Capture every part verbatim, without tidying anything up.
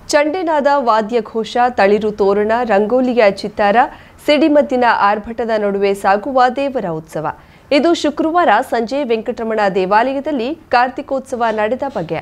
ಚಂಡೆನಾದ ವಾದ್ಯಘೋಷ, ತಳಿರು ತೋರಣ, ರಂಗೋಲಿಯ ಚಿತ್ತಾರ, ಸಿಡಿಮದ್ದಿನ ಆರ್ಭಟದ ನಡುವೆ ಸಾಗುವ ದೇವರ ಉತ್ಸವ. ಇದು ಶುಕ್ರವಾರ ಸಂಜೆ ವೆಂಕಟರಮಣ ದೇವಾಲಯದಲ್ಲಿ ಕಾರ್ತಿಕೋತ್ಸವ ನಡೆದ ಬಗೆ.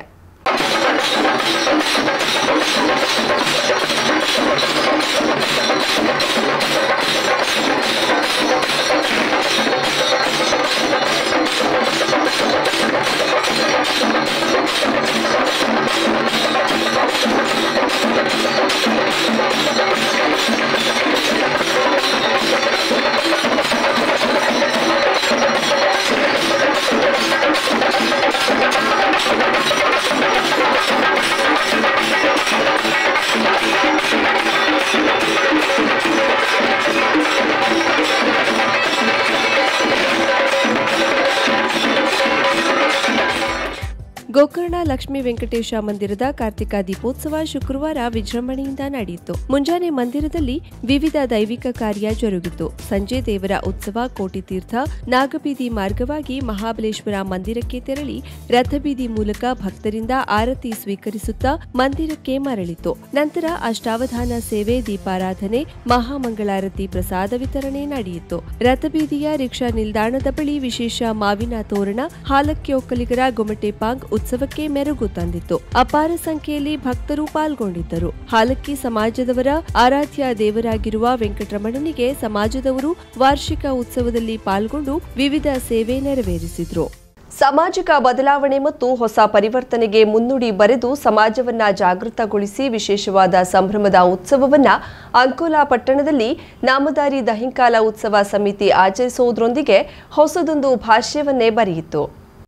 ಗೋಕರ್ಣ ಲಕ್ಷ್ಮೀ ವೆಂಕಟೇಶ ಮಂದಿರದ ಕಾರ್ತಿಕ ದೀಪೋತ್ಸವ ಶುಕ್ರವಾರ ವಿಜೃಂಭಣೆಯಿಂದ ನಡೆಯಿತು. ಮುಂಜಾನೆ ಮಂದಿರದಲ್ಲಿ ವಿವಿಧ ದೈವಿಕ ಕಾರ್ಯ ಜರುಗಿತು. ಸಂಜೆ ದೇವರ ಉತ್ಸವ ಕೋಟಿತೀರ್ಥ ನಾಗಬೀದಿ ಮಾರ್ಗವಾಗಿ ಮಹಾಬಲೇಶ್ವರ ಮಂದಿರಕ್ಕೆ ತೆರಳಿ ರಥಬೀದಿ ಮೂಲಕ ಭಕ್ತರಿಂದ ಆರತಿ ಸ್ವೀಕರಿಸುತ್ತಾ ಮಂದಿರಕ್ಕೆ ಮರಳಿತು. ನಂತರ ಅಷ್ಟಾವಧಾನ ಸೇವೆ, ದೀಪಾರಾಧನೆ, ಮಹಾಮಂಗಳಾರತಿ, ಪ್ರಸಾದ ವಿತರಣೆ ನಡೆಯಿತು. ರಥಬೀದಿಯ ರಿಕ್ಷಾ ನಿಲ್ದಾಣದ ಬಳಿ ವಿಶೇಷ ಮಾವಿನ ತೋರಣ, ಹಾಲಕ್ಕಿ ಒಕ್ಕಲಿಗರ ಗೊಮಟೆ ಪಾಂಗ್ ಉತ್ಸವಕ್ಕೆ ಮೆರುಗು ತಂದಿತ್ತು. ಅಪಾರ ಸಂಖ್ಯೆಯಲ್ಲಿ ಭಕ್ತರು ಪಾಲ್ಗೊಂಡಿದ್ದರು. ಹಾಲಕ್ಕಿ ಸಮಾಜದವರ ಆರಾಧ್ಯ ದೇವರಾಗಿರುವ ವೆಂಕಟರಮಣನಿಗೆ ಸಮಾಜದವರು ವಾರ್ಷಿಕ ಉತ್ಸವದಲ್ಲಿ ಪಾಲ್ಗೊಂಡು ವಿವಿಧ ಸೇವೆ ನೆರವೇರಿಸಿದ್ರು. ಸಾಮಾಜಿಕ ಬದಲಾವಣೆ ಮತ್ತು ಹೊಸ ಪರಿವರ್ತನೆಗೆ ಮುನ್ನುಡಿ ಬರೆದು ಸಮಾಜವನ್ನ ಜಾಗೃತಗೊಳಿಸಿ ವಿಶೇಷವಾದ ಸಂಭ್ರಮದ ಉತ್ಸವವನ್ನ ಅಂಕೋಲಾ ಪಟ್ಟಣದಲ್ಲಿ ನಾಮಧಾರಿ ದಹಿಂಕಾಲ ಉತ್ಸವ ಸಮಿತಿ ಆಚರಿಸುವುದರೊಂದಿಗೆ ಹೊಸದೊಂದು ಭಾಷ್ಯವನ್ನೇ ಬರೆಯಿತು.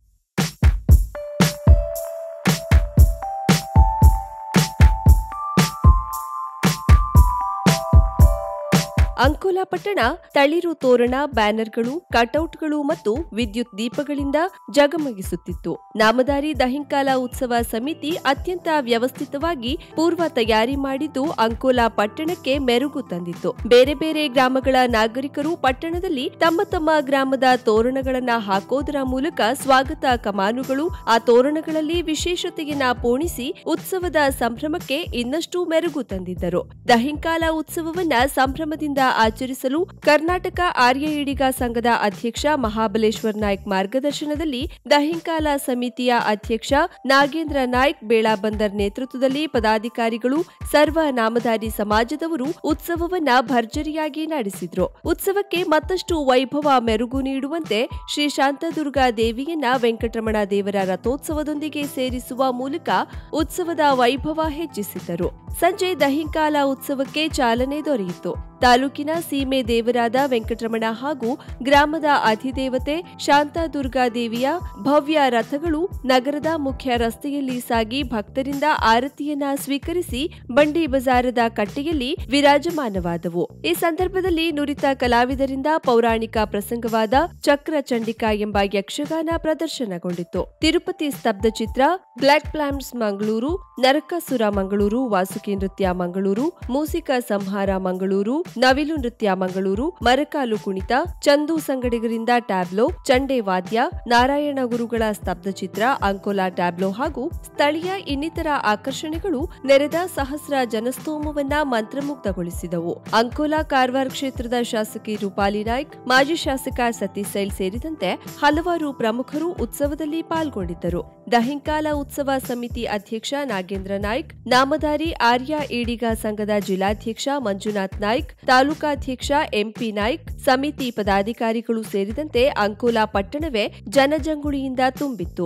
ಅಂಕೋಲಾ ಪಟ್ಟಣ ತಳಿರು ತೋರಣ, ಬ್ಯಾನರ್ಗಳು, ಕಟೌಟ್ಗಳು ಮತ್ತು ವಿದ್ಯುತ್ ದೀಪಗಳಿಂದ ಜಗಮಗಿಸುತ್ತಿತ್ತು. ನಾಮಧಾರಿ ದಹಿಂಕಾಲ ಉತ್ಸವ ಸಮಿತಿ ಅತ್ಯಂತ ವ್ಯವಸ್ಥಿತವಾಗಿ ಪೂರ್ವ ತಯಾರಿ ಮಾಡಿದ್ದು ಅಂಕೋಲಾ ಪಟ್ಟಣಕ್ಕೆ ಮೆರುಗು ತಂದಿತ್ತು. ಬೇರೆ ಬೇರೆ ಗ್ರಾಮಗಳ ನಾಗರಿಕರು ಪಟ್ಟಣದಲ್ಲಿ ತಮ್ಮ ತಮ್ಮ ಗ್ರಾಮದ ತೋರಣಗಳನ್ನ ಹಾಕೋದರ ಮೂಲಕ ಸ್ವಾಗತ ಕಮಾನುಗಳು, ಆ ತೋರಣಗಳಲ್ಲಿ ವಿಶೇಷತೆಯನ್ನ ಪೋಣಿಸಿ ಉತ್ಸವದ ಸಂಭ್ರಮಕ್ಕೆ ಇನ್ನಷ್ಟು ಮೆರುಗು ತಂದಿದ್ದರು. ದಹಿಂಕಾಲ ಉತ್ಸವವನ್ನ ಸಂಭ್ರಮದಿಂದ ಆಚರಿಸಲು ಕರ್ನಾಟಕ ಆರ್ಯ ಈಡಿಗ ಸಂಘದ ಅಧ್ಯಕ್ಷ ಮಹಾಬಲೇಶ್ವರ್ ನಾಯ್ಕ್ ಮಾರ್ಗದರ್ಶನದಲ್ಲಿ ದಹಿಂಕಾಲ ಸಮಿತಿಯ ಅಧ್ಯಕ್ಷ ನಾಗೇಂದ್ರ ನಾಯ್ಕ್ ಬೇಳಾಬಂದರ್ ನೇತೃತ್ವದಲ್ಲಿ ಪದಾಧಿಕಾರಿಗಳು, ಸರ್ವ ನಾಮಧಾರಿ ಸಮಾಜದವರು ಉತ್ಸವವನ್ನ ಭರ್ಜರಿಯಾಗಿ ನಡೆಸಿದ್ರು. ಉತ್ಸವಕ್ಕೆ ಮತ್ತಷ್ಟು ವೈಭವ ಮೆರುಗು ನೀಡುವಂತೆ ಶ್ರೀ ಶಾಂತದುರ್ಗಾ ದೇವಿಯನ್ನ ವೆಂಕಟರಮಣ ದೇವರ ರಥೋತ್ಸವದೊಂದಿಗೆ ಸೇರಿಸುವ ಮೂಲಕ ಉತ್ಸವದ ವೈಭವ ಹೆಚ್ಚಿಸಿದರು. ಸಂಜೆ ದಹಿಂಕಾಲ ಉತ್ಸವಕ್ಕೆ ಚಾಲನೆ ದೊರೆಯಿತು. ತಾಲೂಕಿನ ಸೀಮೆ ದೇವರಾದ ವೆಂಕಟರಮಣ ಹಾಗೂ ಗ್ರಾಮದ ಅಧಿದೇವತೆ ಶಾಂತದುರ್ಗಾ ದೇವಿಯ ಭವ್ಯ ರಥಗಳು ನಗರದ ಮುಖ್ಯ ರಸ್ತೆಯಲ್ಲಿ ಸಾಗಿ ಭಕ್ತರಿಂದ ಆರತಿಯನ್ನ ಸ್ವೀಕರಿಸಿ ಬಂಡಿ ಬಜಾರದ ಕಟ್ಟೆಯಲ್ಲಿ ವಿರಾಜಮಾನವಾದವು. ಈ ಸಂದರ್ಭದಲ್ಲಿ ನುರಿತ ಕಲಾವಿದರಿಂದ ಪೌರಾಣಿಕ ಪ್ರಸಂಗವಾದ ಚಕ್ರ ಚಂಡಿಕಾ ಎಂಬ ಯಕ್ಷಗಾನ ಪ್ರದರ್ಶನಗೊಂಡಿತು. ತಿರುಪತಿ ಸ್ತಬ್ಧ ಚಿತ್ರ, ಬ್ಲಾಕ್ ಪ್ಲಾಮ್ಸ್ ಮಂಗಳೂರು, ನರಕಾಸುರ ಮಂಗಳೂರು, ವಾಸುಕಿ ನೃತ್ಯ ಮಂಗಳೂರು, ಮೂಸಿಕ ಸಂಹಾರ ಮಂಗಳೂರು, ನವಿಲು ನೃತ್ಯ ಮಂಗಳೂರು, ಮರಕಾಲು ಕುಣಿತ, ಚಂದು ಸಂಗಡಿಗರಿಂದ ಟ್ಯಾಬ್ಲೋ, ಚಂಡೆ ವಾದ್ಯ, ನಾರಾಯಣ ಗುರುಗಳ ಸ್ತಬ್ಧ ಚಿತ್ರ, ಅಂಕೋಲಾ ಟ್ಯಾಬ್ಲೋ ಹಾಗೂ ಸ್ಥಳೀಯ ಇನ್ನಿತರ ಆಕರ್ಷಣೆಗಳು ನೆರೆದ ಸಹಸ್ರ ಜನಸ್ತೋಮವನ್ನ ಮಂತ್ರಮುಗ್ಧಗೊಳಿಸಿದವು. ಅಂಕೋಲಾ ಕಾರವಾರ ಕ್ಷೇತ್ರದ ಶಾಸಕಿ ರೂಪಾಲಿ ನಾಯ್ಕ್, ಮಾಜಿ ಶಾಸಕ ಸತೀಶ್ ಸೈಲ್ ಸೇರಿದಂತೆ ಹಲವಾರು ಪ್ರಮುಖರು ಉತ್ಸವದಲ್ಲಿ ಪಾಲ್ಗೊಂಡಿದ್ದರು. ದಹಿಂಕಾಲ ಉತ್ಸವ ಸಮಿತಿ ಅಧ್ಯಕ್ಷ ನಾಗೇಂದ್ರ ನಾಯ್ಕ್, ನಾಮಧಾರಿ ಆರ್ಯ ಈಡಿಗ ಸಂಘದ ಜಿಲ್ಲಾಧ್ಯಕ್ಷ ಮಂಜುನಾಥ್ ನಾಯ್ಕ್, ತಾಲೂಕಾಧ್ಯಕ್ಷ ಎಂಪಿ ನಾಯ್ಕ್, ಸಮಿತಿ ಪದಾಧಿಕಾರಿಗಳು ಸೇರಿದಂತೆ ಅಂಕೋಲಾ ಪಟ್ಟಣವೇ ಜನಜಂಗುಳಿಯಿಂದ ತುಂಬಿತ್ತು.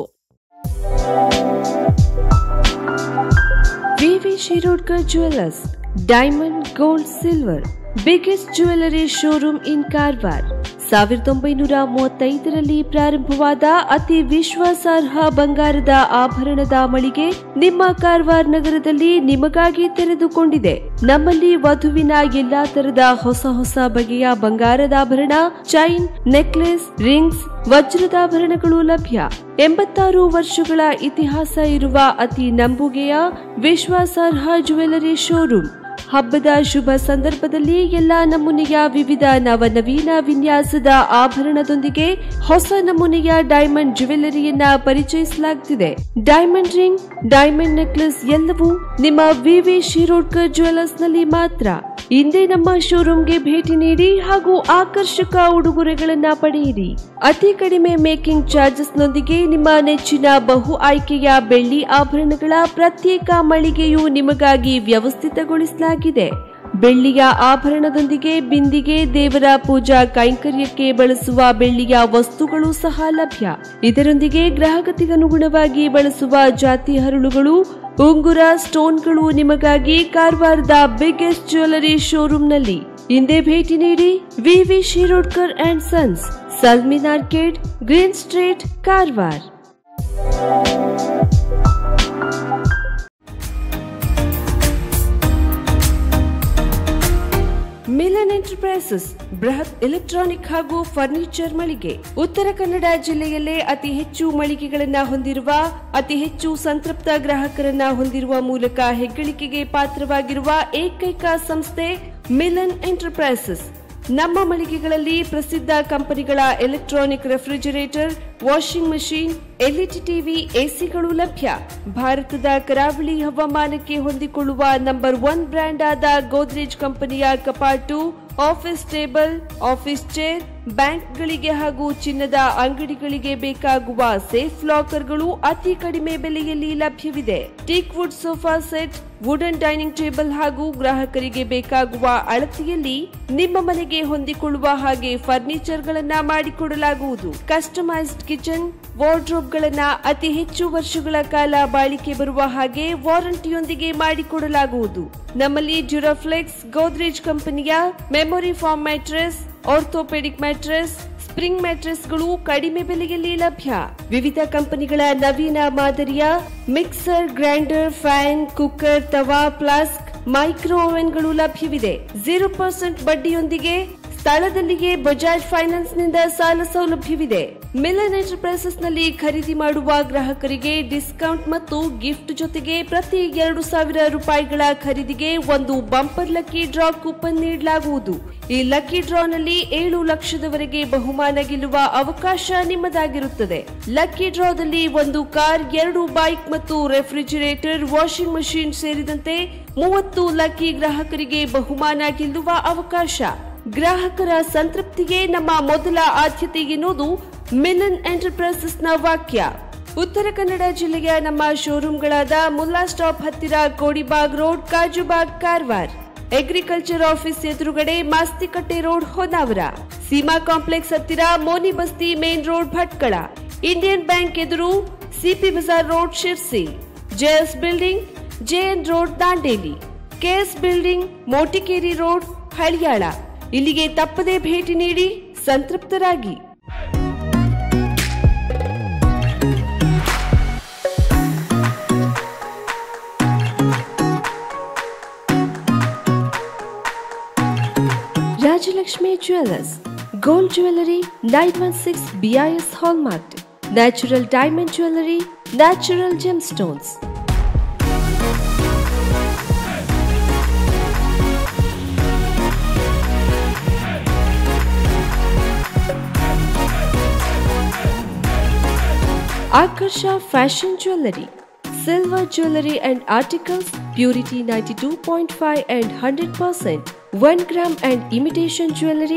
VV Shirodkar jewellers, diamond, gold, silver, biggest jewellery showroom in Karwar. ಸಾವಿರದ ಒಂಬೈನೂರ ಮೂವತ್ತೈದರಲ್ಲಿ ಪ್ರಾರಂಭವಾದ ಅತಿ ವಿಶ್ವಾಸಾರ್ಹ ಬಂಗಾರದ ಆಭರಣದ ಮಳಿಗೆ ನಿಮ್ಮ ಕಾರವಾರ ನಗರದಲ್ಲಿ ನಿಮಗಾಗಿ ತೆರೆದುಕೊಂಡಿದೆ. ನಮ್ಮಲ್ಲಿ ವಧುವಿನ ಎಲ್ಲಾ ತರದ ಹೊಸ ಹೊಸ ಬಗೆಯ ಬಂಗಾರದ ಆಭರಣ, ಚೈನ್, ನೆಕ್ಲೆಸ್, ರಿಂಗ್ಸ್, ವಜ್ರದಾಭರಣಗಳು ಲಭ್ಯ. ಎಂಬತ್ತಾರು ವರ್ಷಗಳ ಇತಿಹಾಸ ಇರುವ ಅತಿ ನಂಬುಗೆಯ ವಿಶ್ವಾಸಾರ್ಹ ಜ್ಯುವೆಲ್ಲರಿ ಶೋರೂಮ್. ಹಬ್ಬದ ಶುಭ ಸಂದರ್ಭದಲ್ಲಿ ಎಲ್ಲಾ ನಮೂನೆಯ ವಿವಿಧ ನವನವೀನ ವಿನ್ಯಾಸದ ಆಭರಣದೊಂದಿಗೆ ಹೊಸ ನಮೂನೆಯ ಡೈಮಂಡ್ ಜ್ಯುವೆಲರಿಯನ್ನ ಪರಿಚಯಿಸಲಾಗುತ್ತಿದೆ. ಡೈಮಂಡ್ ರಿಂಗ್, ಡೈಮಂಡ್ ನೆಕ್ಲೆಸ್ ಎಲ್ಲವೂ ನಿಮ್ಮ ವಿವಿ ಶಿರೋಡ್ಕರ್ ಜ್ಯುವೆಲರ್ಸ್ ನಲ್ಲಿ ಮಾತ್ರ. ಇಂದೇ ನಮ್ಮ ಶೋರೂಮ್ಗೆ ಭೇಟಿ ನೀಡಿ ಹಾಗೂ ಆಕರ್ಷಕ ಉಡುಗೊರೆಗಳನ್ನ ಪಡೆಯಿರಿ. ಅತಿ ಕಡಿಮೆ ಮೇಕಿಂಗ್ ಚಾರ್ಜಸ್ ನೊಂದಿಗೆ ನಿಮ್ಮ ನೆಚ್ಚಿನ ಬಹು ಆಯ್ಕೆಯ ಬೆಳ್ಳಿ ಆಭರಣಗಳ ಪ್ರತ್ಯೇಕ ಮಳಿಗೆಯು ನಿಮಗಾಗಿ ವ್ಯವಸ್ಥಿತಗೊಳಿಸಲಾಗಿದೆ. ಬೆಳ್ಳಿಯ ಆಭರಣದೊಂದಿಗೆ ಬಿಂದಿಗೆ, ದೇವರ ಪೂಜಾ ಕೈಂಕರ್ಯಕ್ಕೆ ಬಳಸುವ ಬೆಳ್ಳಿಯ ವಸ್ತುಗಳು ಸಹ ಲಭ್ಯ. ಇದರೊಂದಿಗೆ ಗ್ರಾಹಕತೆಗನುಗುಣವಾಗಿ ಬಳಸುವ ಜಾತಿ ಹರಳುಗಳು, ಉಂಗುರ, ಸ್ಟೋನ್ಗಳು ನಿಮಗಾಗಿ ಕಾರವಾರದ ಬಿಗ್ಗೆಸ್ಟ್ ಜ್ಯುವೆಲರಿ ಶೋರೂಮ್ನಲ್ಲಿ. ಹಿಂದೆ ಭೇಟಿ ನೀಡಿ. ವಿವಿ ಶಿರೋಡ್ಕರ್ ಅಂಡ್ ಸನ್ಸ್, ಸಲ್ಮಿನ್ arcade, green street, Karwar. Milan enterprises ಬೃಹತ್ ಎಲೆಕ್ಟ್ರಾನಿಕ್ ಹಾಗೂ ಫರ್ನಿಚರ್ ಮಳಿಗೆ. ಉತ್ತರ ಕನ್ನಡ ಜಿಲ್ಲೆಯಲ್ಲೇ ಅತಿ ಹೆಚ್ಚು ಮಳಿಗೆಗಳನ್ನ ಹೊಂದಿರುವ, ಅತಿ ಹೆಚ್ಚು ಸಂತೃಪ್ತ ಗ್ರಾಹಕರನ್ನ ಹೊಂದಿರುವ ಮೂಲಕ ಹೆಗ್ಗಳಿಕೆಗೆ ಪಾತ್ರವಾಗಿರುವ ಏಕೈಕ ಸಂಸ್ಥೆ ಮಿಲನ್ ಎಂಟರ್ಪ್ರೈಸಸ್. ನಮ್ಮ ಮಳಿಗೆಗಳಲ್ಲಿ ಪ್ರಸಿದ್ಧ ಕಂಪನಿಗಳ electronic refrigerator, washing machine, LED TV, ಎಸಿಗಳು ಲಭ್ಯ. ಭಾರತದ ಕರಾವಳಿ ಹವಾಮಾನಕ್ಕೆ ಹೊಂದಿಕೊಳ್ಳುವ ನಂಬರ್ ಒನ್ ಬ್ರ್ಯಾಂಡ್ ಆದ ಗೋದ್ರೇಜ್ ಕಂಪನಿಯ ಕಪಾಟು, ಆಫೀಸ್ ಟೇಬಲ್, ಆಫೀಸ್ ಚೇರ್, ಬ್ಯಾಂಕ್ಗಳಿಗೆ ಹಾಗೂ ಚಿನ್ನದ ಅಂಗಡಿಗಳಿಗೆ ಬೇಕಾಗುವ ಸೇಫ್ ಲಾಕರ್ಗಳು ಅತಿ ಕಡಿಮೆ ಬೆಲೆಯಲ್ಲಿ ಲಭ್ಯವಿದೆ. Teak wood sofa set, wooden dining table ಹಾಗೂ ಗ್ರಾಹಕರಿಗೆ ಬೇಕಾಗುವ ಅಳತೆಯಲ್ಲಿ ನಿಮ್ಮ ಮನೆಗೆ ಹೊಂದಿಕೊಳ್ಳುವ ಹಾಗೆ ಫರ್ನಿಚರ್ ಗಳನ್ನ ಮಾಡಿಕೊಡಲಾಗುವುದು. ಕಸ್ಟಮೈಸ್ಡ್ ಕಿಚನ್, ವಾರ್ಡ್ರೋಬ್ ಗಳನ್ನ ಅತಿ ಹೆಚ್ಚು ವರ್ಷಗಳ ಕಾಲ ಬಾಳಿಕೆ ಬರುವ ಹಾಗೆ ವಾರಂಟಿಯೊಂದಿಗೆ ಮಾಡಿಕೊಡಲಾಗುವುದು. ನಮ್ಮಲ್ಲಿ ಡ್ಯೂರಾಫ್ಲೆಕ್ಸ್, ಗೋದ್ರೇಜ್ ಕಂಪನಿಯ memory foam mattress, orthopedic mattress, spring ಮ್ಯಾಟ್ರೆಸ್ಗಳು ಕಡಿಮೆ ಬೆಲೆಯಲ್ಲಿ ಲಭ್ಯ. ವಿವಿಧ ಕಂಪನಿಗಳ ನವೀನ ಮಾದರಿಯ ಮಿಕ್ಸರ್, ಗ್ರೈಂಡರ್, ಫ್ಯಾನ್, ಕುಕ್ಕರ್, ತವಾ, ಫ್ಲಾಸ್ಕ್, ಮೈಕ್ರೋ ಓವೆನ್ಗಳು ಲಭ್ಯವಿದೆ. ಜೀರೋ ಪರ್ಸೆಂಟ್ ಬಡ್ಡಿಯೊಂದಿಗೆ ಸ್ಥಳದಲ್ಲಿಯೇ ಬಜಾಜ್ ಫೈನಾನ್ಸ್ ನಿಂದ ಸಾಲ ಸೌಲಭ್ಯವಿದೆ. ಮಿಲನ್ ಎಂಟರ್ಪ್ರೈಸಸ್ ನಲ್ಲಿ ಖರೀದಿ ಮಾಡುವ ಗ್ರಾಹಕರಿಗೆ ಡಿಸ್ಕೌಂಟ್ ಮತ್ತು ಗಿಫ್ಟ್ ಜೊತೆಗೆ ಪ್ರತಿ ಎರಡು ಸಾವಿರ ರೂಪಾಯಿಗಳ ಖರೀದಿಗೆ ಒಂದು ಬಂಪರ್ ಲಕ್ಕಿ ಡ್ರಾ ಕೂಪನ್ ನೀಡಲಾಗುವುದು. ಈ ಲಕ್ಕಿ ಡ್ರಾನಲ್ಲಿ ಏಳು ಲಕ್ಷದವರೆಗೆ ಬಹುಮಾನ ಗೆಲ್ಲುವ ಅವಕಾಶ ನಿಮ್ಮದಾಗಿರುತ್ತದೆ. ಲಕ್ಕಿ ಡ್ರಾದಲ್ಲಿ ಒಂದು ಕಾರ್, ಎರಡು ಬೈಕ್ ಮತ್ತು ರೆಫ್ರಿಜರೇಟರ್, ವಾಷಿಂಗ್ ಮಷೀನ್ ಸೇರಿದಂತೆ ಮೂವತ್ತು ಲಕ್ಕಿ ಗ್ರಾಹಕರಿಗೆ ಬಹುಮಾನ ಗೆಲ್ಲುವ ಅವಕಾಶ. ಗ್ರಾಹಕರ ಸಂತೃಪ್ತಿಗೆ ನಮ್ಮ ಮೊದಲ ಆದ್ಯತೆ ಎನ್ನುವುದು ಮಿಲನ್ ಎಂಟರ್ಪ್ರೈಸಸ್ ನ ವಾಕ್ಯ. ಉತ್ತರ ಕನ್ನಡ ಜಿಲ್ಲೆಯ ನಮ್ಮ ಶೋರೂಮ್ಗಳಾದ ಮುಲ್ಲಾ ಸ್ಟಾಪ್ ಹತ್ತಿರ Kodibag road, Kajubag, Karwar. Agriculture office ಎದುರುಗಡೆ ಮಾಸ್ತಿಕಟ್ಟೆ ರೋಡ್, ಹೊನ್ನಾವರ. ಸೀಮಾ ಕಾಂಪ್ಲೆಕ್ಸ್ ಹತ್ತಿರ Moni Basti main road, Bhatkal. Indian bank ಎದುರು CP Bazar road, Sirsi. JS building, JN road, Dandeli. KS building, Motikeri road, Haliyal. ಇಲ್ಲಿಗೆ ತಪ್ಪದೇ ಭೇಟಿ ನೀಡಿ ಸಂತೃಪ್ತರಾಗಿ. Rajalakshmi Jewelers, Gold Jewelry, nine one six B I S Hallmark, Natural Diamond Jewelry, Natural Gemstones. Akarsha Fashion Jewelry, Silver Jewelry and Articles, Purity ninety-two point five and one hundred percent, one gram and imitation jewelry.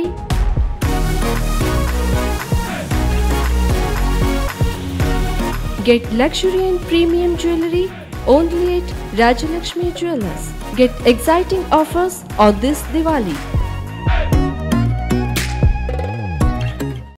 Get luxury and premium jewelry only at Rajalakshmi Jewelers. Get exciting offers on this Diwali.